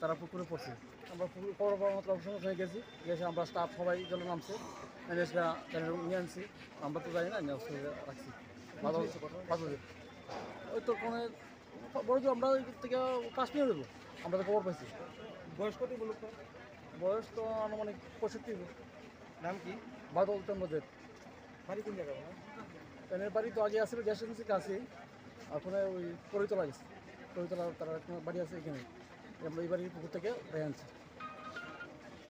তারা পুকুরে পড়ছে। আমরা পুকুর খবর পাওয়ার মাত্র সমস্যা হয়ে গেছি, গেছে আমরা স্টাফ সবাই জলে নামছে, এসে নিয়ে আনছি। আমরা তো জানি না রাখছি ভালো হচ্ছে ভালো। ওই তো কোনো বড় যে আমরা ওই থেকে কাজ নিয়ে দেবো, আমরা তো খবর পাইছি। বয়স কত বলুক তো? বয়স তো আনুমানিক 65। নাম কি? বাদল চন্দ্রদেব। বাড়ি কোন জায়গায়? ট্রেনের বাড়ি তো আগে আসলে গ্যাস এজেন্সির কাছে, ওখানে ওই করিতলা গেছে, করিতলা তারা বাড়ি আছে এখানে। আমরা এই বাড়ির পুকুর থেকে রেখে আনছি।